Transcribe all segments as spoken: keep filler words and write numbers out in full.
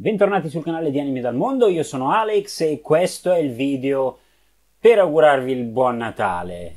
Bentornati sul canale di Anime dal Mondo, io sono Alex e questo è il video per augurarvi il buon Natale.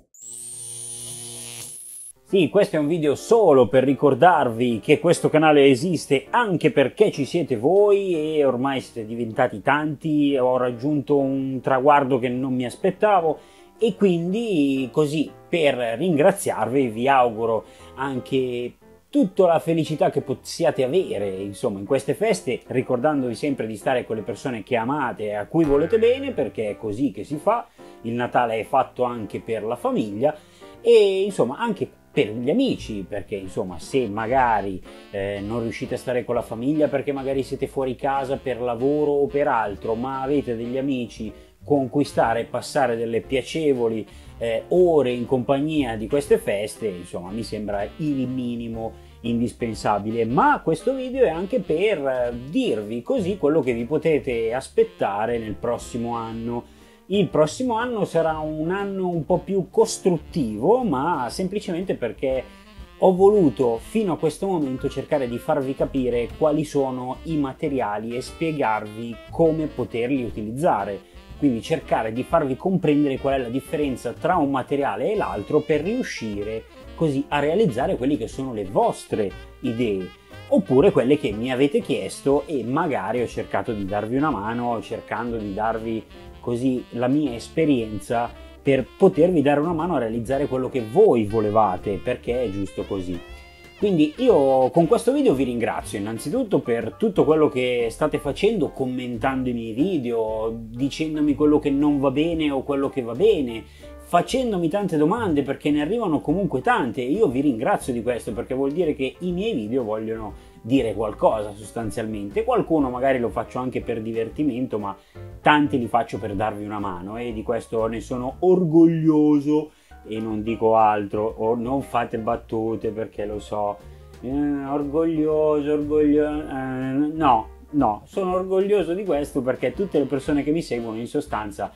Sì, questo è un video solo per ricordarvi che questo canale esiste anche perché ci siete voi e ormai siete diventati tanti, ho raggiunto un traguardo che non mi aspettavo e quindi così per ringraziarvi vi auguro anche tutta la felicità che possiate avere, insomma, in queste feste, ricordandovi sempre di stare con le persone che amate e a cui volete bene, perché è così che si fa. Il Natale è fatto anche per la famiglia e, insomma, anche per gli amici, perché, insomma, se magari eh, non riuscite a stare con la famiglia perché magari siete fuori casa per lavoro o per altro, ma avete degli amici con cui stare e passare delle piacevoli eh, ore in compagnia di queste feste, insomma, mi sembra il minimo indispensabile. Ma questo video è anche per dirvi così quello che vi potete aspettare nel prossimo anno. Il prossimo anno sarà un anno un po' più costruttivo, ma semplicemente perché ho voluto fino a questo momento cercare di farvi capire quali sono i materiali e spiegarvi come poterli utilizzare. Quindi cercare di farvi comprendere qual è la differenza tra un materiale e l'altro per riuscire così a realizzare quelle che sono le vostre idee, oppure quelle che mi avete chiesto e magari ho cercato di darvi una mano, cercando di darvi così la mia esperienza per potervi dare una mano a realizzare quello che voi volevate, perché è giusto così. Quindi io con questo video vi ringrazio innanzitutto per tutto quello che state facendo, commentando i miei video, dicendomi quello che non va bene o quello che va bene, facendomi tante domande, perché ne arrivano comunque tante e io vi ringrazio di questo, perché vuol dire che i miei video vogliono dire qualcosa sostanzialmente. Qualcuno magari lo faccio anche per divertimento, ma tanti li faccio per darvi una mano e di questo ne sono orgoglioso. E non dico altro, o non fate battute perché lo so, eh, orgoglioso, orgoglioso, eh, no, no, sono orgoglioso di questo perché tutte le persone che mi seguono in sostanza,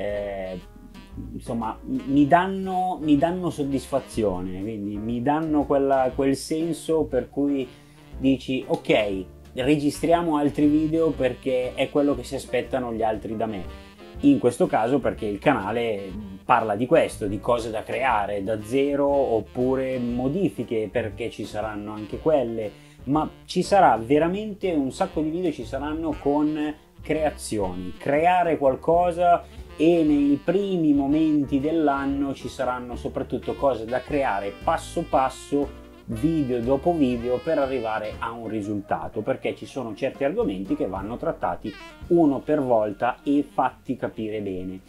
eh, insomma, mi danno, mi danno soddisfazione, quindi mi danno quella, quel senso per cui dici, ok, registriamo altri video perché è quello che si aspettano gli altri da me. In questo caso perché il canale parla di questo, di cose da creare da zero oppure modifiche, perché ci saranno anche quelle, ma ci sarà veramente un sacco di video, ci saranno con creazioni, creare qualcosa, e nei primi momenti dell'anno ci saranno soprattutto cose da creare passo passo, video dopo video, per arrivare a un risultato, perché ci sono certi argomenti che vanno trattati uno per volta e fatti capire bene.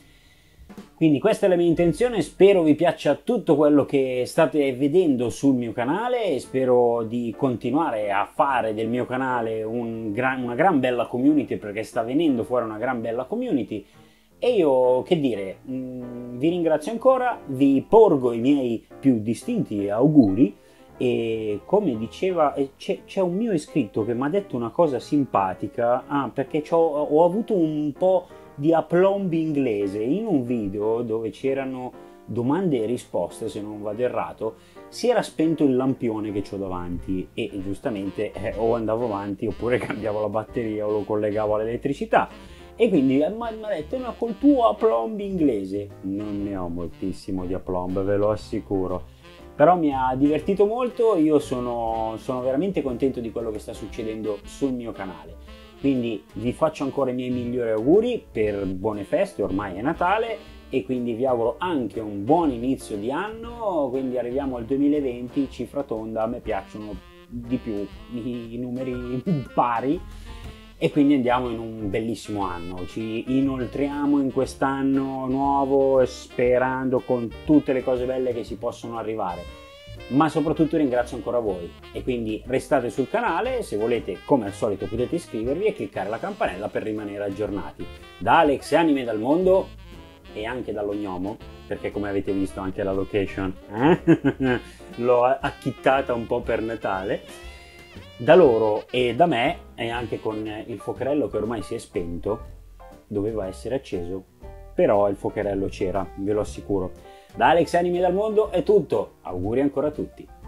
Quindi questa è la mia intenzione, spero vi piaccia tutto quello che state vedendo sul mio canale e spero di continuare a fare del mio canale un gran, una gran bella community, perché sta venendo fuori una gran bella community. E io, che dire, mh, vi ringrazio ancora, vi porgo i miei più distinti auguri. E come diceva, c'è un mio iscritto che mi ha detto una cosa simpatica, ah, perché ho, ho avuto un po' di aplomb inglese in un video dove c'erano domande e risposte, se non vado errato, si era spento il lampione che ho davanti e giustamente eh, o andavo avanti oppure cambiavo la batteria o lo collegavo all'elettricità, e quindi mi ha detto, no, col tuo aplomb inglese. Non ne ho moltissimo di aplomb, ve lo assicuro. Però mi ha divertito molto, io sono, sono veramente contento di quello che sta succedendo sul mio canale. Quindi vi faccio ancora i miei migliori auguri per buone feste, ormai è Natale, e quindi vi auguro anche un buon inizio di anno, quindi arriviamo al duemilaventi, cifra tonda, a me piacciono di più i, i numeri pari, e quindi andiamo in un bellissimo anno, ci inoltriamo in quest'anno nuovo sperando con tutte le cose belle che si possono arrivare, ma soprattutto ringrazio ancora voi e quindi restate sul canale, se volete come al solito potete iscrivervi e cliccare la campanella per rimanere aggiornati. Da Alex e Anime dal Mondo e anche dall'Ognomo, perché come avete visto anche la location eh? l'ho acchittata un po' per Natale. Da loro e da me, e anche con il fuocherello che ormai si è spento, doveva essere acceso, però il fuocherello c'era, ve lo assicuro. Da Alex Anime dal Mondo è tutto, auguri ancora a tutti.